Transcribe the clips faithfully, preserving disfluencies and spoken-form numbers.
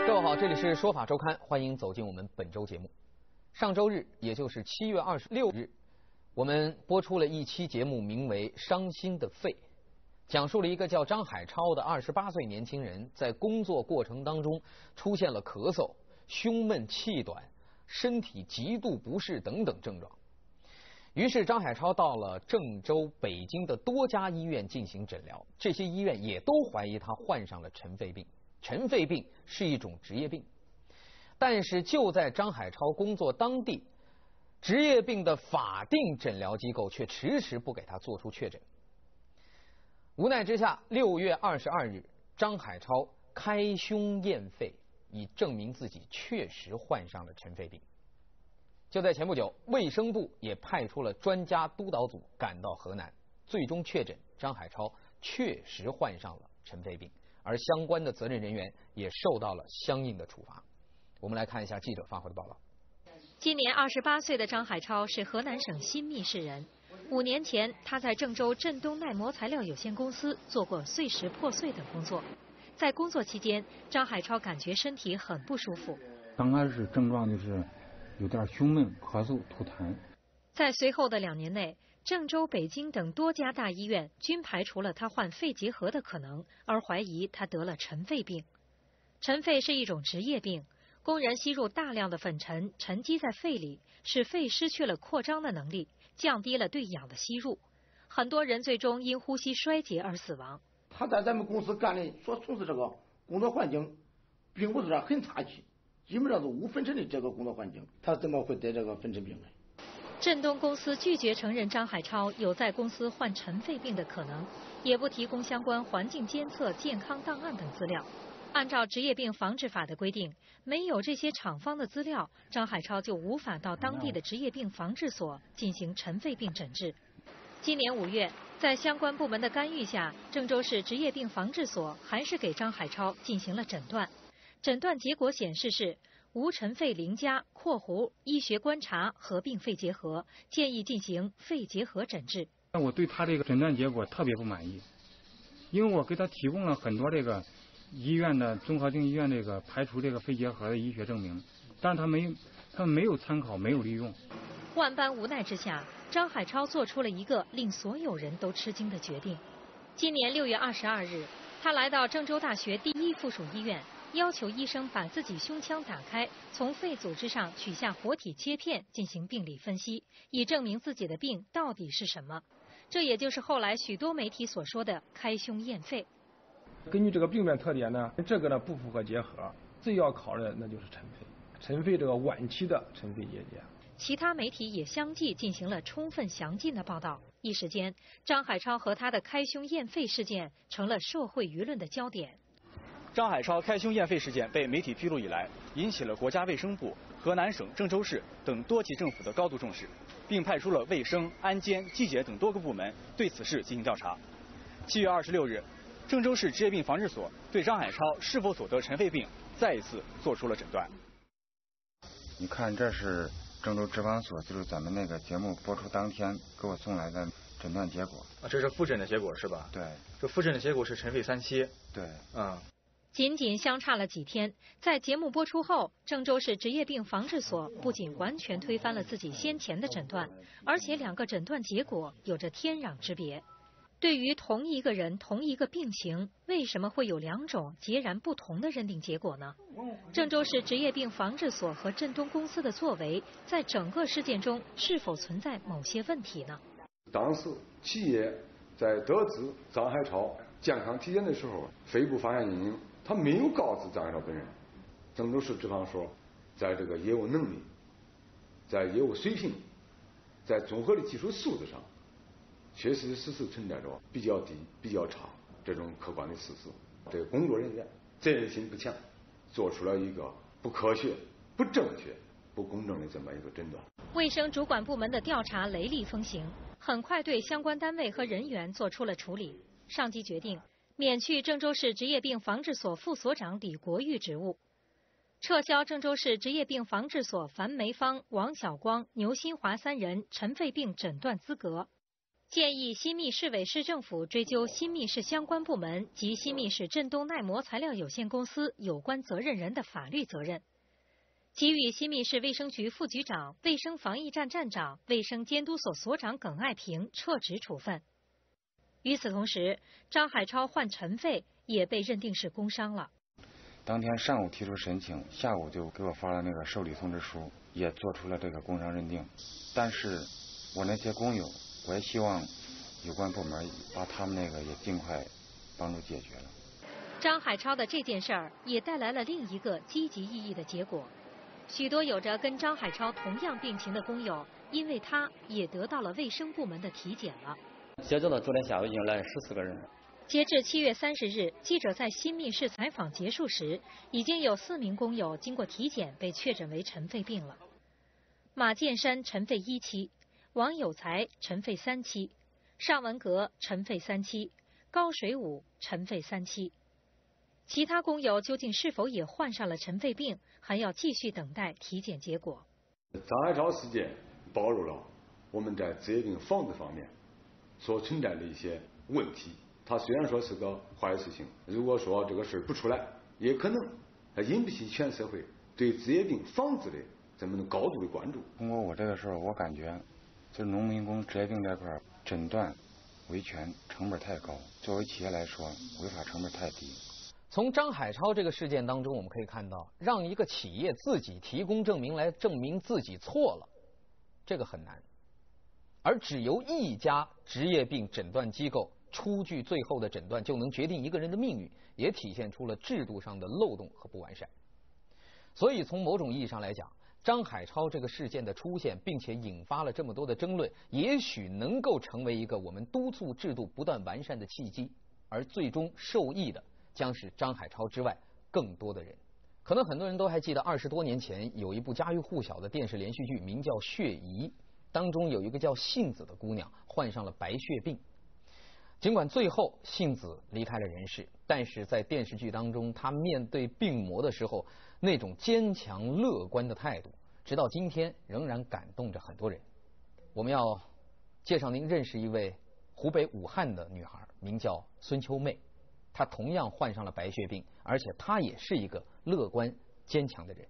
各位好，这里是说法周刊，欢迎走进我们本周节目。上周日，也就是七月二十六日，我们播出了一期节目，名为《伤心的肺》，讲述了一个叫张海超的二十八岁年轻人在工作过程当中出现了咳嗽、胸闷气短、身体极度不适等等症状。于是张海超到了郑州、北京的多家医院进行诊疗，这些医院也都怀疑他患上了尘肺病。尘肺病是一种职业病，但是就在张海超工作当地，职业病的法定诊疗机构却迟迟不给他做出确诊。无奈之下，六月二十二日，张海超开胸验肺，以证明自己确实患上了尘肺病。就在前不久，卫生部也派出了专家督导组赶到河南，最终确诊张海超确实患上了尘肺病，而相关的责任人员也受到了相应的处罚。我们来看一下记者发回的报道。 今年二十八岁的张海超是河南省新密市人。五年前，他在郑州振东耐磨材料有限公司做过碎石破碎等工作。在工作期间，张海超感觉身体很不舒服。 刚开始症状就是有点胸闷、咳嗽、吐痰。 在随后的两年内，郑州、北京等多家大医院均排除了他患肺结核的可能，而怀疑他得了尘肺病。尘肺是一种职业病，工人吸入大量的粉尘沉积在肺里，使肺失去了扩张的能力，降低了对氧的吸入。很多人最终因呼吸衰竭而死亡。 他在咱们公司干的所从事这个工作环境，并不是很差气，基本上是无粉尘的这个工作环境，他怎么会得这个粉尘病呢？ 振东公司拒绝承认张海超有在公司患尘肺病的可能，也不提供相关环境监测、健康档案等资料。按照职业病防治法的规定，没有这些厂方的资料，张海超就无法到当地的职业病防治所进行尘肺病诊治。今年五月，在相关部门的干预下，郑州市职业病防治所还是给张海超进行了诊断。诊断结果显示是无尘肺零加（括弧医学观察合并肺结核），建议进行肺结核诊治。 我对他这个诊断结果特别不满意，因为我给他提供了很多这个医院的综合性医院这个排除这个肺结核的医学证明，但是他没他没有参考，没有利用。 万般无奈之下，张海超做出了一个令所有人都吃惊的决定。今年六月二十二日，他来到郑州大学第一附属医院，要求医生把自己胸腔打开，从肺组织上取下活体切片进行病理分析，以证明自己的病到底是什么。这也就是后来许多媒体所说的开胸验肺。 根据这个病变特点呢，这个呢不符合结核，最要考虑的那就是尘肺，尘肺这个晚期的尘肺结节。 其他媒体也相继进行了充分详尽的报道，一时间，张海超和他的开胸验肺事件成了社会舆论的焦点。 张海超开胸验肺事件被媒体披露以来，引起了国家卫生部、河南省郑州市等多级政府的高度重视，并派出了卫生、安监、纪检等多个部门对此事进行调查。七月二十六日，郑州市职业病防治所对张海超是否所得尘肺病再一次做出了诊断。 你看，这是郑州职防所，就是咱们那个节目播出当天给我送来的诊断结果。 啊，这是复诊的结果是吧？ 对。 这复诊的结果是尘肺三期。 对。 嗯。 仅仅相差了几天，在节目播出后，郑州市职业病防治所不仅完全推翻了自己先前的诊断，而且两个诊断结果有着天壤之别。对于同一个人、同一个病情，为什么会有两种截然不同的认定结果呢？郑州市职业病防治所和振东公司的作为，在整个事件中是否存在某些问题呢？ 当时企业在得知张海超健康体检的时候，肺部发现阴影，他没有告知张海超本人。郑州市职防所在这个业务能力、在业务水平、在综合的技术素质上，确实实是存在着比较低、比较差这种客观的事实。这个工作人员责任心不强，做出了一个不科学、不正确、不公正的这么一个诊断。 卫生主管部门的调查雷厉风行，很快对相关单位和人员做出了处理。上级决定免去郑州市职业病防治所副所长李国玉职务，撤销郑州市职业病防治所樊梅芳、王晓光、牛新华三人尘肺病诊断资格。 建议新密市委市政府追究新密市相关部门及新密市振东耐磨材料有限公司有关责任人的法律责任，给予新密市卫生局副局长、卫生防疫站站长、卫生监督所所长耿爱平撤职处分。与此同时，张海超患尘肺也被认定是工伤了。 当天上午提出申请，下午就给我发了那个受理通知书，也做出了这个工伤认定。但是我那些工友，我也希望有关部门把他们那个也尽快帮助解决了。 张海超的这件事儿也带来了另一个积极意义的结果，许多有着跟张海超同样病情的工友，因为他也得到了卫生部门的体检了。 截止到昨天下午已经来了十四个人。 截至七月三十日，记者在新密市采访结束时，已经有四名工友经过体检被确诊为尘肺病了。马建山尘肺一期，王有才尘肺三期，尚文革尘肺三期，高水武尘肺三期。其他工友究竟是否也患上了尘肺病，还要继续等待体检结果。 张海超事件暴露了我们在职业病防治方面所存在的一些问题。它虽然说是个坏事情，如果说这个事儿不出来，也可能引不起全社会对职业病防治的这么的高度的关注。 通过我这个事儿，我感觉就是农民工职业病这块诊断维权成本太高，作为企业来说，违法成本太低。 从张海超这个事件当中，我们可以看到，让一个企业自己提供证明来证明自己错了，这个很难。而只由一家职业病诊断机构出具最后的诊断，就能决定一个人的命运，也体现出了制度上的漏洞和不完善。所以从某种意义上来讲，张海超这个事件的出现，并且引发了这么多的争论，也许能够成为一个我们督促制度不断完善的契机，而最终受益的将是张海超之外更多的人。可能很多人都还记得二十多年前有一部家喻户晓的电视连续剧，名叫《血疑》，当中有一个叫杏子的姑娘患上了白血病。尽管最后杏子离开了人世，但是在电视剧当中，她面对病魔的时候那种坚强乐观的态度，直到今天仍然感动着很多人。我们要介绍您认识一位湖北武汉的女孩，名叫孙秋妹。她同样患上了白血病，而且她也是一个乐观坚强的人。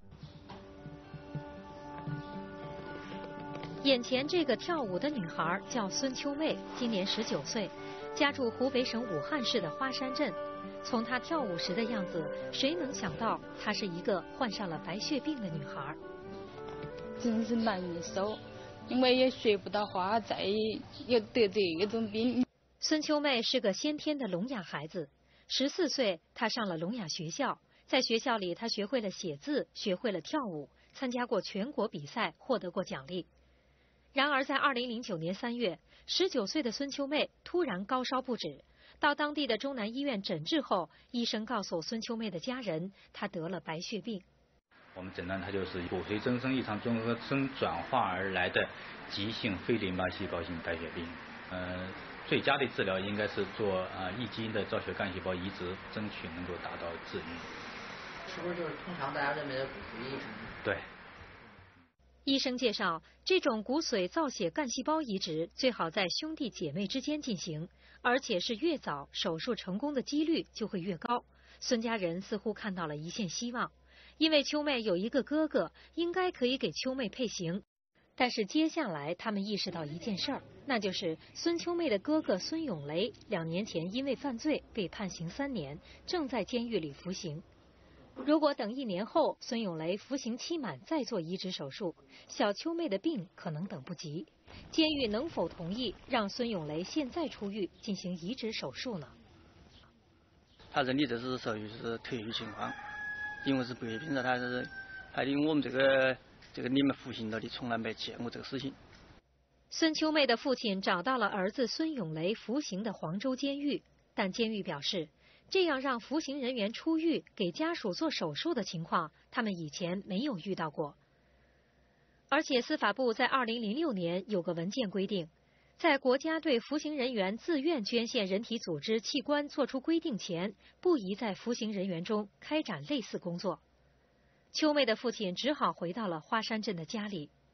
眼前这个跳舞的女孩叫孙秋妹，今年十九岁，家住湖北省武汉市的花山镇。从她跳舞时的样子，谁能想到她是一个患上了白血病的女孩？ 真是难以受，因为也学不到花，再又得这种病。 孙秋妹是个先天的聋哑孩子，十四岁她上了聋哑学校，在学校里她学会了写字，学会了跳舞，参加过全国比赛，获得过奖励。然而在二零零九年三月，十九岁的孙秋妹突然高烧不止，到当地的中南医院诊治后，医生告诉孙秋妹的家人，她得了白血病。 我们诊断它就是骨髓增生异常综合征转化而来的急性非淋巴细胞性白血病。呃，最佳的治疗应该是做啊异基因的造血干细胞移植，争取能够达到治愈。 是不是就是通常大家认为的骨髓移植？ 对。 医生介绍，这种骨髓造血干细胞移植最好在兄弟姐妹之间进行，而且是越早，手术成功的几率就会越高。孙家人似乎看到了一线希望，因为秋妹有一个哥哥，应该可以给秋妹配型。但是接下来他们意识到一件事儿，那就是孙秋妹的哥哥孙永雷两年前因为犯罪被判刑三年，正在监狱里服刑。如果等一年后孙永雷服刑期满再做移植手术，小秋妹的病可能等不及。监狱能否同意让孙永雷现在出狱进行移植手术呢？ 他认定这是属于是特殊情况，因为是白血病的，他是还因为我们这个这个里面服刑的，你从来没见过这个事情。 孙秋妹的父亲找到了儿子孙永雷服刑的黄州监狱，但监狱表示，这样让服刑人员出狱给家属做手术的情况，他们以前没有遇到过。而且司法部在二零零六年有个文件规定，在国家对服刑人员自愿捐献人体组织器官作出规定前，不宜在服刑人员中开展类似工作。秋妹的父亲只好回到了花山镇的家里。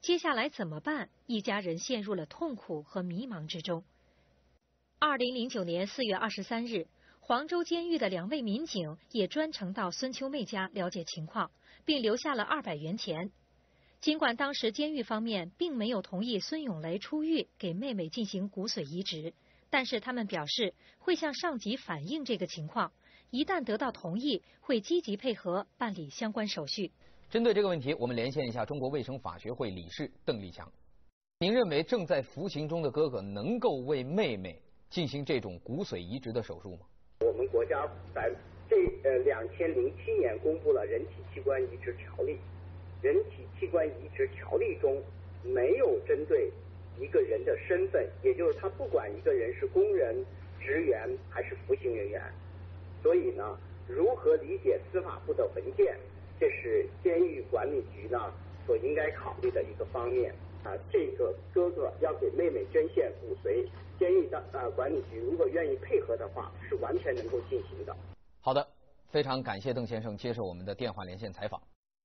接下来怎么办？一家人陷入了痛苦和迷茫之中。二零零九年四月二十三日，黄州监狱的两位民警也专程到孙秋妹家了解情况，并留下了二百元钱。尽管当时监狱方面并没有同意孙永雷出狱给妹妹进行骨髓移植，但是他们表示会向上级反映这个情况，一旦得到同意，会积极配合办理相关手续。 针对这个问题，我们连线一下中国卫生法学会理事邓立强。您认为正在服刑中的哥哥能够为妹妹进行这种骨髓移植的手术吗？ 我们国家在这呃两千零七年公布了人体器官移植条例，人体器官移植条例中没有针对一个人的身份，也就是他不管一个人是工人、职员还是服刑人员。所以呢，如何理解司法部的文件，这是监狱管理局呢所应该考虑的一个方面。啊，这个哥哥要给妹妹捐献骨髓，监狱的呃管理局如果愿意配合的话，是完全能够进行的。 好的，非常感谢邓先生接受我们的电话连线采访。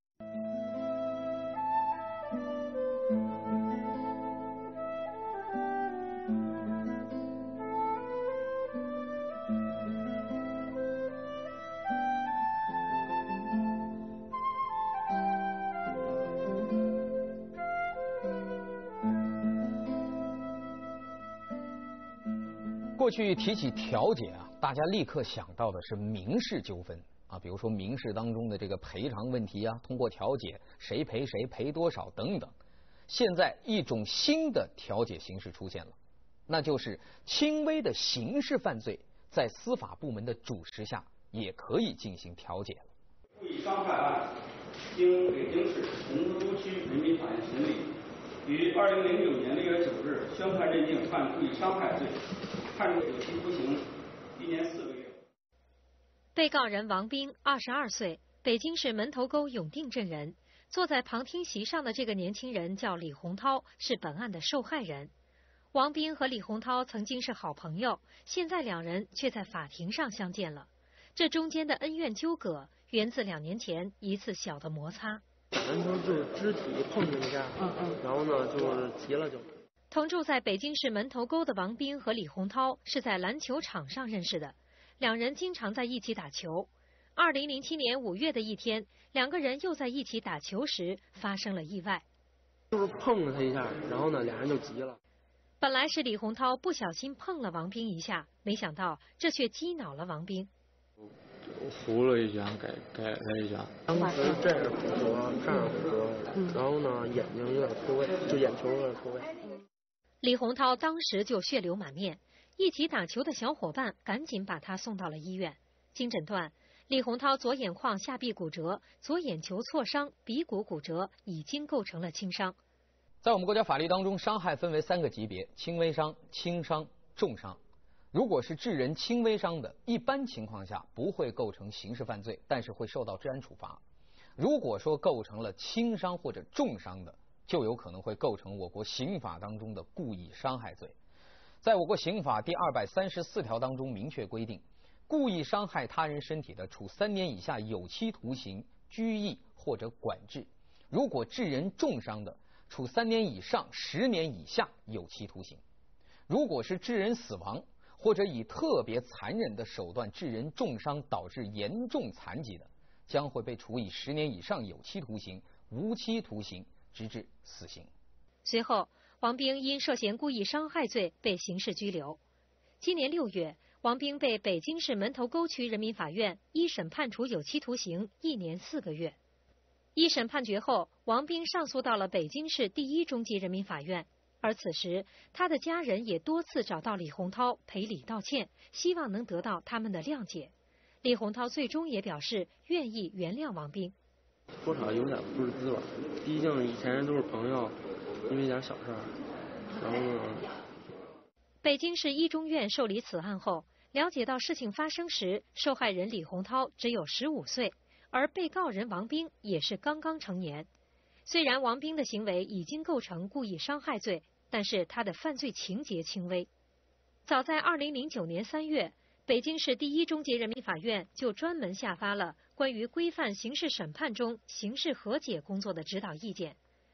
过去提起调解啊，大家立刻想到的是民事纠纷啊，比如说民事当中的这个赔偿问题啊，通过调解谁赔谁赔多少等等。现在一种新的调解形式出现了，那就是轻微的刑事犯罪在司法部门的主持下也可以进行调解了。 故意伤害案经北京市门头沟区人民法院审理，于二零零九年六月九日宣判认定犯故意伤害罪，判处有期徒刑一年四个月。 被告人王斌，二十二岁，北京市门头沟永定镇人。坐在旁听席上的这个年轻人叫李洪涛，是本案的受害人。王斌和李洪涛曾经是好朋友，现在两人却在法庭上相见了。这中间的恩怨纠葛源自两年前一次小的摩擦。 打篮球就是肢体碰了一下，嗯嗯，然后呢就是急了就。 同住在北京市门头沟的王斌和李洪涛是在篮球场上认识的，两人经常在一起打球。二零零七年五月的一天，两个人又在一起打球时发生了意外， 就是碰了他一下，然后呢俩人就急了。 本来是李洪涛不小心碰了王斌一下，没想到这却击恼了王斌。 扶了一下，给给他一下，当时这儿骨折，这儿骨折，然后呢眼睛有点脱位，就眼球有点脱位。 李洪涛当时就血流满面，一起打球的小伙伴赶紧把他送到了医院。经诊断，李洪涛左眼眶下壁骨折，左眼球挫伤，鼻骨骨折，已经构成了轻伤。 在我们国家法律当中，伤害分为三个级别：轻微伤、轻伤、重伤。如果是致人轻微伤的，一般情况下不会构成刑事犯罪，但是会受到治安处罚。如果说构成了轻伤或者重伤的，就有可能会构成我国刑法当中的故意伤害罪。在我国刑法第二百三十四条当中明确规定，故意伤害他人身体的，处三年以下有期徒刑、拘役或者管制；如果致人重伤的，处三年以上十年以下有期徒刑。如果是致人死亡，或者以特别残忍的手段致人重伤导致严重残疾的，将会被处以十年以上有期徒刑、无期徒刑，直至死刑。 随后，王斌因涉嫌故意伤害罪被刑事拘留。今年六月，王斌被北京市门头沟区人民法院一审判处有期徒刑一年四个月。一审判决后，王斌上诉到了北京市第一中级人民法院。而此时，他的家人也多次找到李洪涛赔礼道歉，希望能得到他们的谅解。李洪涛最终也表示愿意原谅王斌。 多少有点不是滋味，毕竟以前都是朋友，因为点小事儿，然后呢。 北京市一中院受理此案后，了解到事情发生时，受害人李洪涛只有十五岁，而被告人王斌也是刚刚成年。虽然王斌的行为已经构成故意伤害罪，但是他的犯罪情节轻微。早在二零零九年三月，北京市第一中级人民法院就专门下发了关于规范刑事审判中刑事和解工作的指导意见。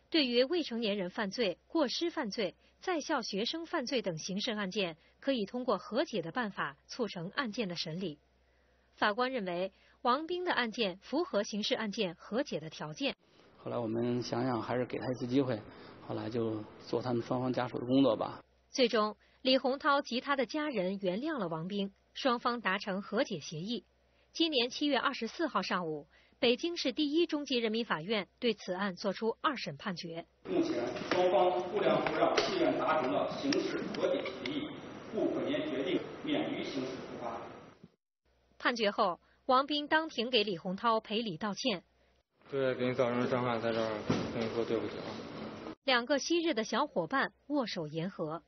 对于未成年人犯罪、过失犯罪、在校学生犯罪等刑事案件，可以通过和解的办法促成案件的审理。法官认为，王斌的案件符合刑事案件和解的条件。 后来我们想想，还是给他一次机会，后来就做他们双方家属的工作吧。 最终，李洪涛及他的家人原谅了王斌，双方达成和解协议。今年七月二十四号上午，北京市第一中级人民法院对此案作出二审判决。 目前，双方不良不让契愿达成了刑事和解协议，不可验决定免于刑事处罚。 判决后，王斌当庭给李洪涛赔礼道歉。 对，给你造成伤害，在这儿跟你说对不起啊。 两个昔日的小伙伴握手言和。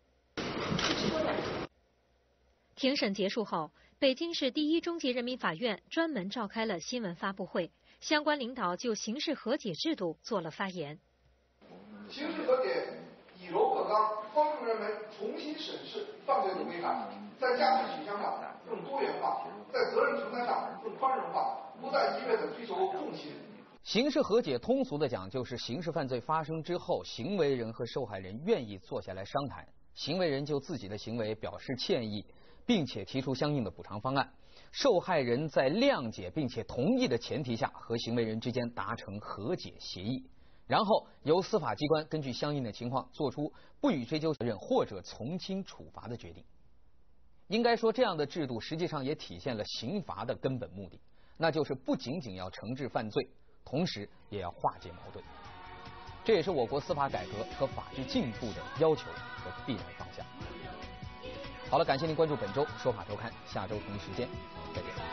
庭审结束后，北京市第一中级人民法院专门召开了新闻发布会，相关领导就刑事和解制度做了发言。 刑事和解以柔克刚，帮助人们重新审视犯罪的危害，在价值取向上更多元化，在责任承担上更宽容化，不再一味地追求重刑。 刑事和解通俗的讲，就是刑事犯罪发生之后，行为人和受害人愿意坐下来商谈，行为人就自己的行为表示歉意，并且提出相应的补偿方案，受害人在谅解并且同意的前提下，和行为人之间达成和解协议，然后由司法机关根据相应的情况做出不予追究责任或者从轻处罚的决定。应该说，这样的制度实际上也体现了刑罚的根本目的，那就是不仅仅要惩治犯罪，同时也要化解矛盾。这也是我国司法改革和法治进步的要求和必然方向。好了，感谢您关注本周说法周刊，下周同一时间再见。